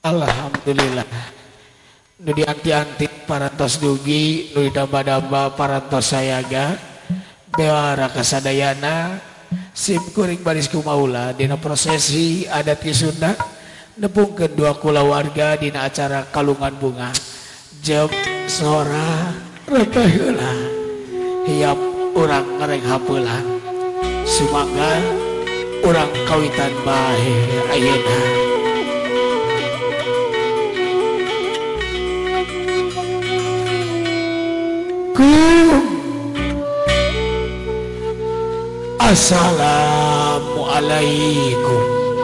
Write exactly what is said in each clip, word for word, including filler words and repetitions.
Alhamdulillah. Nu dianti-anti parantos dugi, nu didamba-damba parantos sayaga. Bewara kasadayana, sim kuring baris kumaula dina prosesi adat di Sunda. Nepungkeun dua kulawarga dina acara kalungan bunga. Jeb sora rata heula. Hiap urang ngareng hapeulang. Sumangga urang kawitan bae ayeuna. Assalamualaikum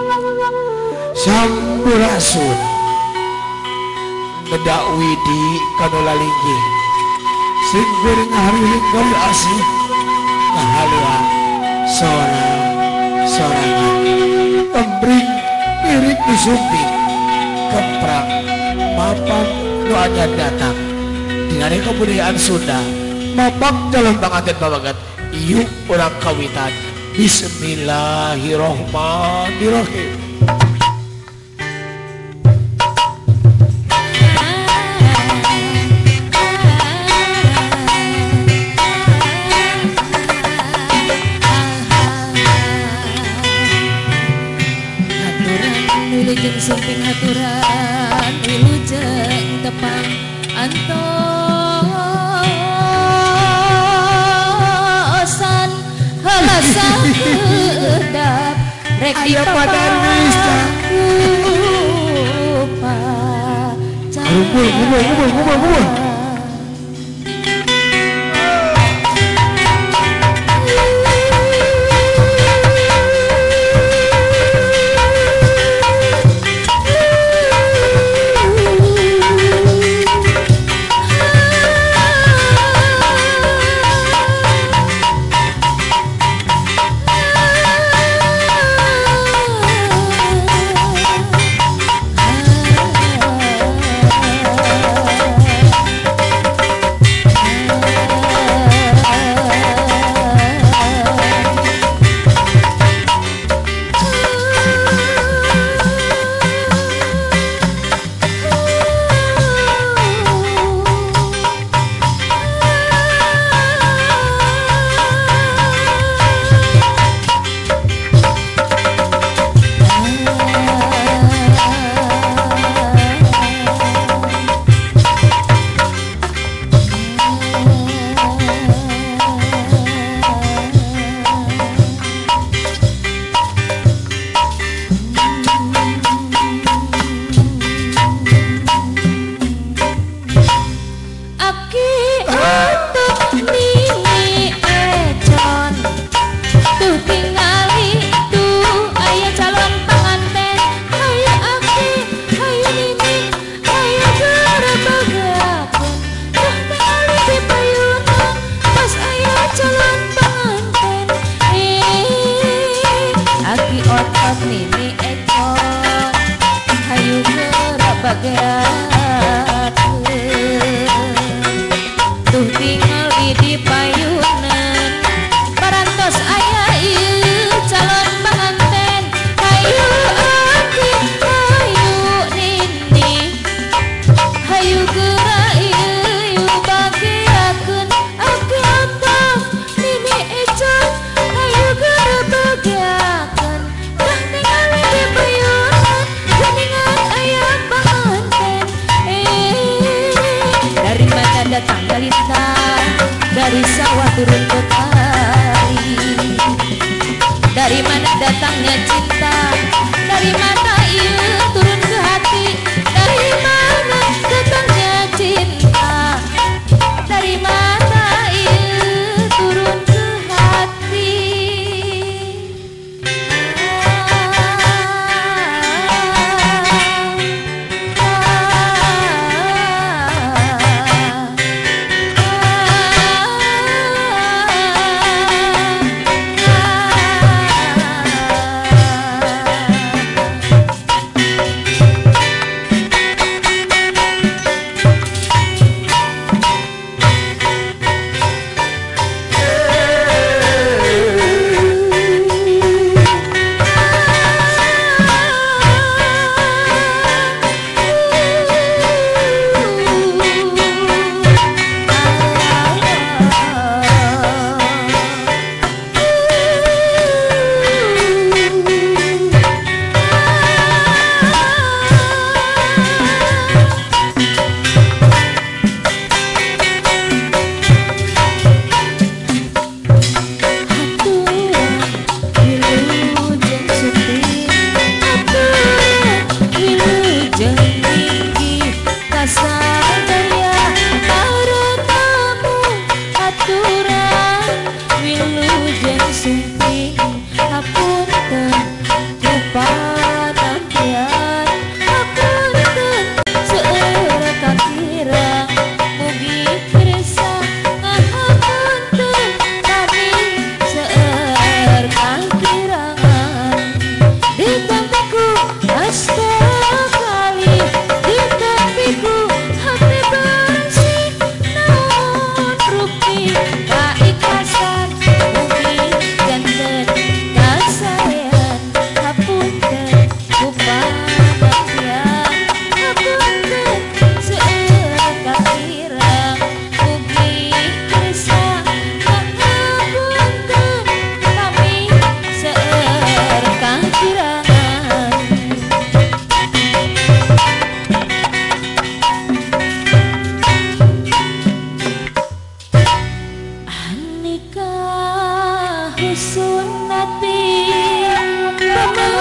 Sampurasun Ngedakwi di kanolalinggi sing bering hariling kali asih ngahalua sora sorangan pembring piring disumping keprang mapak doanya datang dengan kebudayaan Sunda mapak jalan banget babagat yuk orang kawitan. Bismillahirrahmanirrahim. Haturan wilujeng sumping haturan wilujeng tepang antosan halasan sedap rek dipapang rupa Kumpul, kumpul, kumpul, kumpul, kumpul. Dari sawah turun ke kali. Dari mana datangnya cinta? Dari mata ia turun ke hati. Dari mana datangnya cinta? Dari mata ia turun ke hati.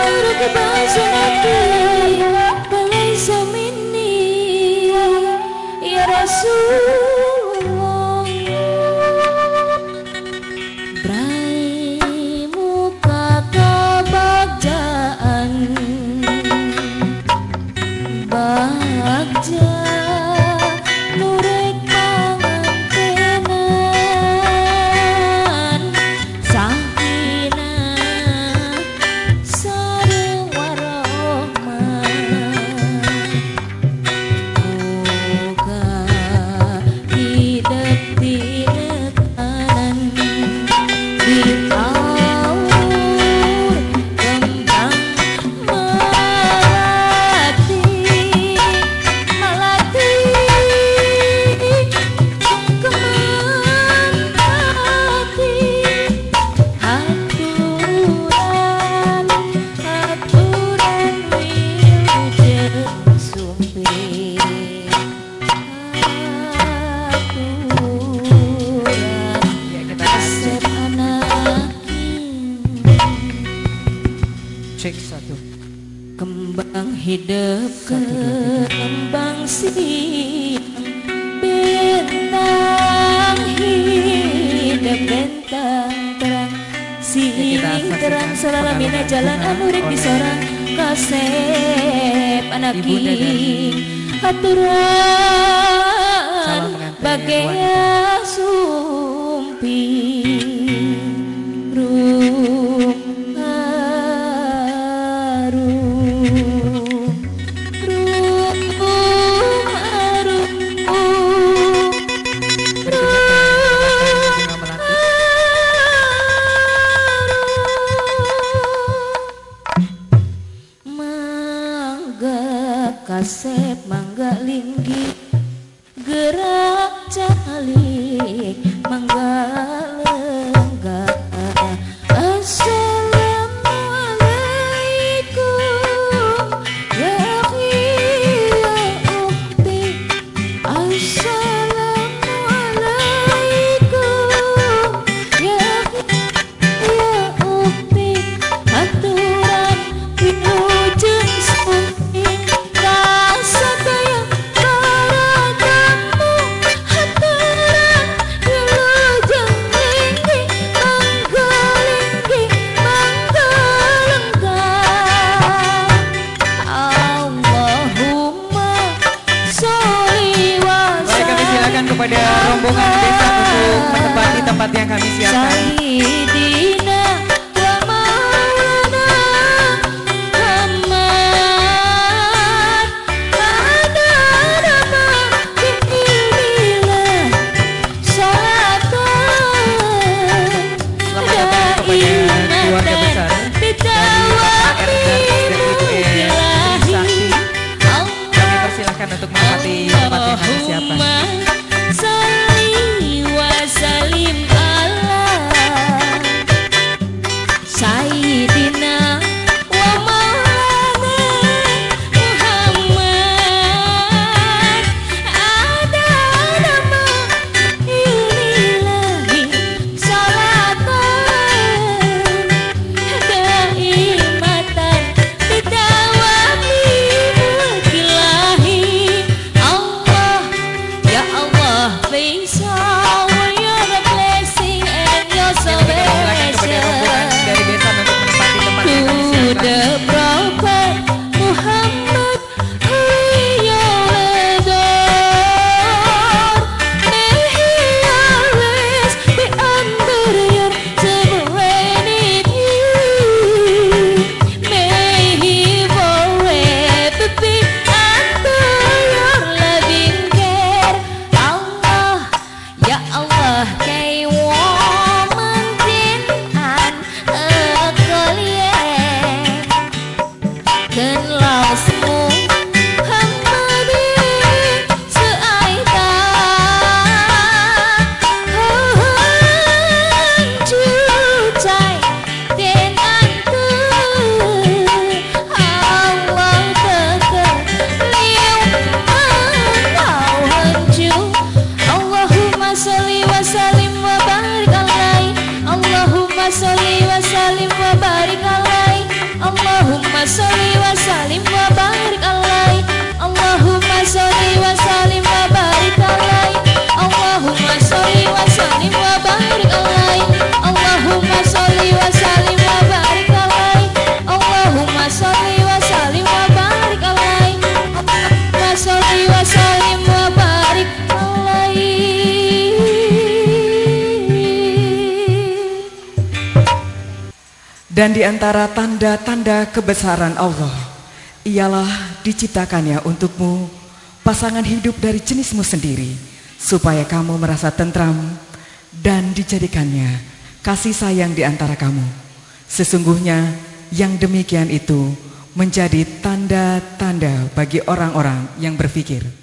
Cek satu. Kembang hidup kembang siang, bentang hidup bentang terang, sining terang selalamina jalan amurik di sorang kasep anak king aturan bagaya sumpi kasep mangga linggi gerak calik mangga lengga. Assalamualaikum ya ya ukti. Assalamualaikum ya ya ukti. Aturan wilujeng sunting kepada rombongan desa untuk menempati tempat yang kami siapkan. Sayyidina wa maulana Muhammad ada nama bi'ilmillah salatan. Selamat datang kepada keluarga besar dari Pak R dan Ibu E Sakti. Kami persilahkan untuk menempati tempat yang kami siapkan. Salli wa salim ala Allahumma sholli wa sallim wa barik alaihi. Allahumma sholli wa sallim wa barik alaihi. Allahumma sholli wa sallim wa barik alaihi. Allahumma sholli wa sallim wa barik alaihi. Allahumma sholli wa sallim wa barik alaihi. Allahumma sholli wa sallim wa barik alaihi. Dan di antara tanda-tanda kebesaran Allah ialah diciptakannya untukmu pasangan hidup dari jenismu sendiri, supaya kamu merasa tentram, dan dijadikannya kasih sayang di antara kamu. Sesungguhnya yang demikian itu menjadi tanda-tanda bagi orang-orang yang berpikir.